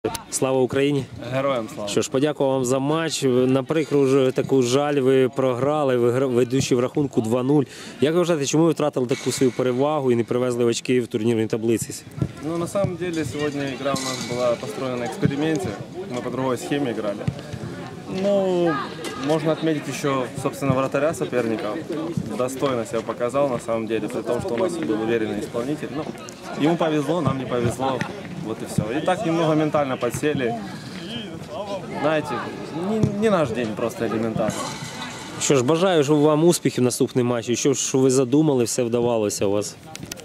Слава Україні! Героям слава! Що ж, подякую вам за матч. На прикру вже таку жаль, ви програли, ведучі в рахунку 2-0. Як ви вважаєте, чому ви втратили таку свою перевагу і не привезли очки в турнірній таблиці? Ну, на самом деле, сегодня игра у нас была построена на эксперименте. Мы по другой схеме играли. Ну, можно отметить еще, собственно, вратаря соперника. Достойно себя показал, на самом деле, при том, что у нас был уверенный исполнитель. Ну, ему повезло, нам не повезло. Вот и все. И так немного ментально подсели. Знаете, не наш день, просто элементарно. Що ж, бажаю вам успіхів в наступний матчі. Що ви задумали, все вдавалося у вас.